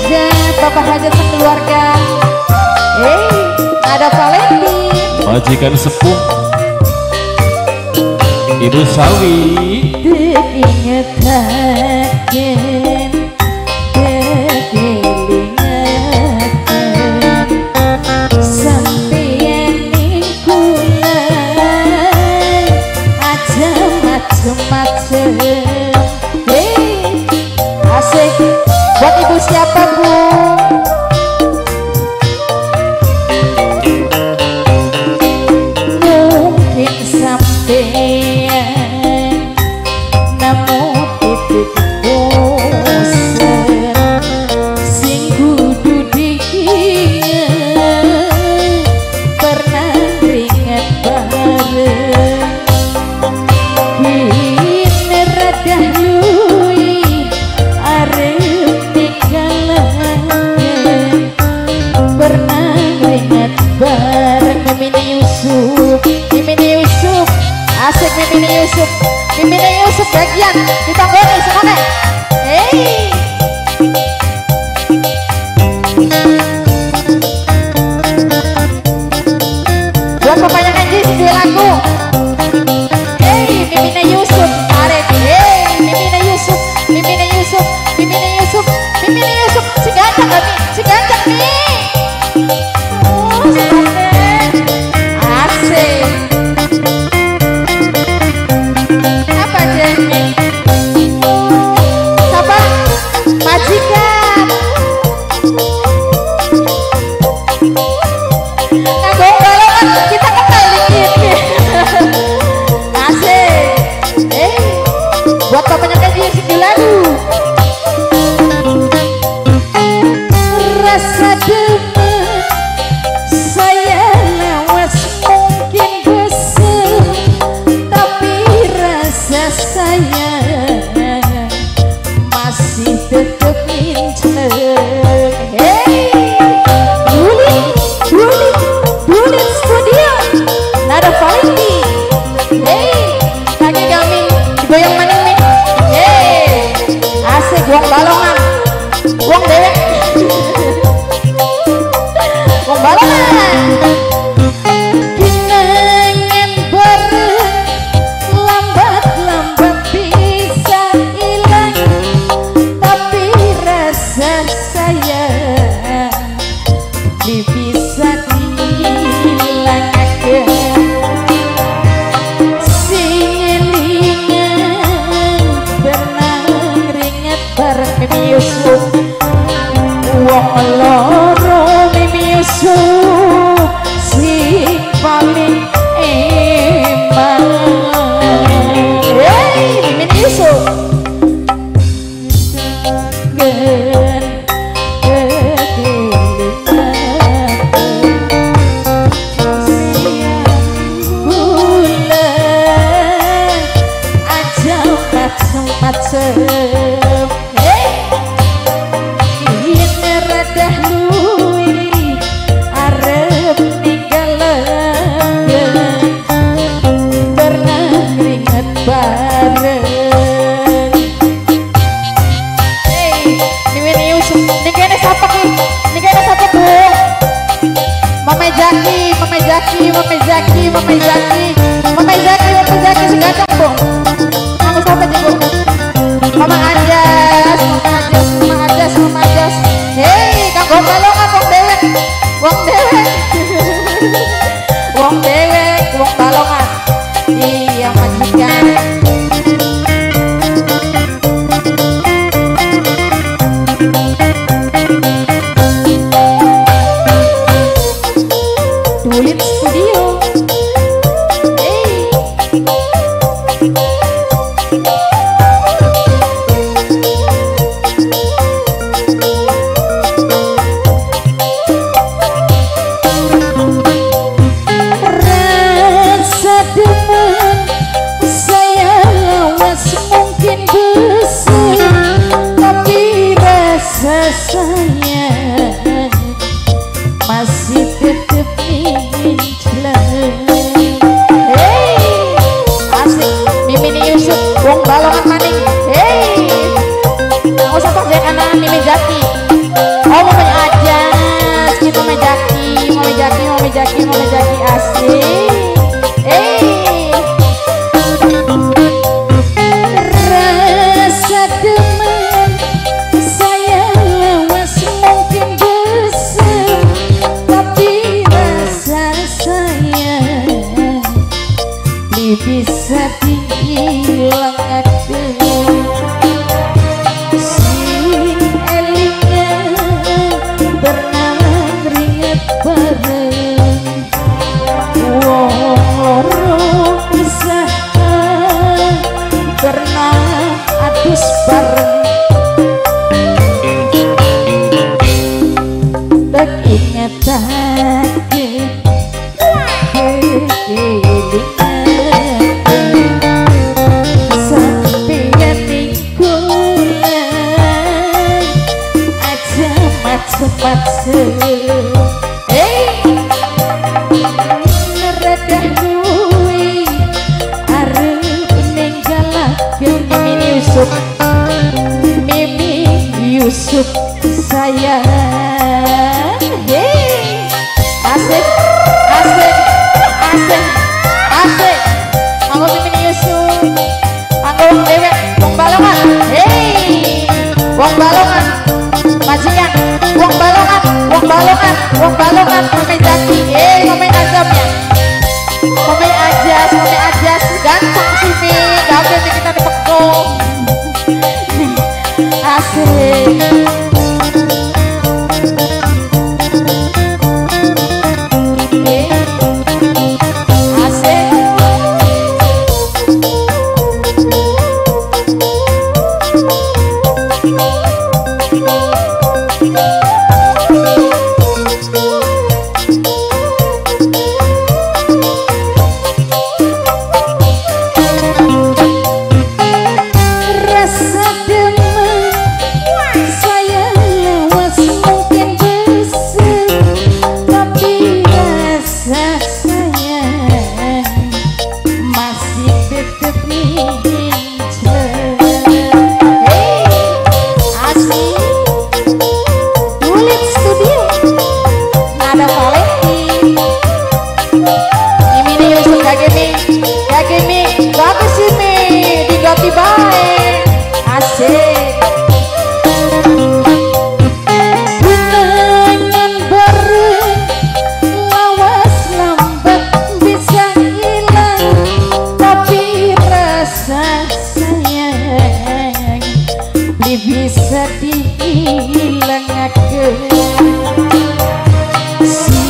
Hajat, Bapak Hajat sekeluarga. Ada Valenti, majikan sepuh Ibu Sawi. Ingetaken kekelingaken sampeyan ning kula aja macem-macem. Asik buat ibu siapa bu? Mungkin sampeyan namun titik bosen sing kudu diinget pernah ringet bareng kini radah lui arep tinggalaken pernah ringet bareng Mimini Yusuf. Mimini Yusuf asik, Mimini Yusuf, Mimini Yusuf bagian ditanggoni semuanya. Buat bapaknya Kenji dua lagu. Mimini Yusuf tarik. Mimini Yusuf, Mimini Yusuf, Mimini Yusuf, Mimini Yusuf. Si ganteng gak nih? Si ganteng nih. Oh, si ganteng. Asik. Apa Jenny? Siapa? Majikan. Kagok balongan kita kembali ini. Asik. Buat bapaknya Kenji si lagu. Rasa demen saya lawas mungkin besar, tapi rasa saya masih tetap incer. Bulit Studio Nada Valenti. Kaki kami digoyang maning. Asik uang balongan, uang dewek. Uang balongan. Kenangan bareng lambat-lambat bisa hilang, tapi rasa sayang bisa dihilangkan. Singelingan pernah ringet bareng Mimi Yusuf. Wong loro Mimi Yusuf si paling eman. Mimi Yusuf gen kekelingaken siang bulan aja macem-macem. Ini radah lui arep ninggalaken pernah ringet bareng. Mimini Yusuf ini kayaknya siapa ki? Ini kayaknya siapa bu? Mama Jaki, Mama Jaki, Mama Jaki, Mama Jaki, Mama Jaki, Mama Jaki seganteng bu. Kamu siapa sih bu? Mama Anjas, Mama Anjas, Mama Anjas, Mama Anjas. Kagok balongan wong dewek, wong dewek, wong dewek, wong balongan. Iya majikan. Bulit Studio. Rasa demen saya lawas mungkin besar, tapi rasa sayang masih tetap incelan. Asik Mimini Yusuf wong balongan maning. Nggak usah pakai anak Mimi Jati. patse neredah duwi arep ninggalaken Mimi Yusuf sayang. Asik asik asik asik aku Mimi Yusuf aku dewek wong Balongan. Wong Balongan majikan wong Balongan wong Balongan Mame Jaki Mame Azamnya Mame Ajas ganteng sini gak ada yang kita dipekong. Asik bisa dihilangakeun.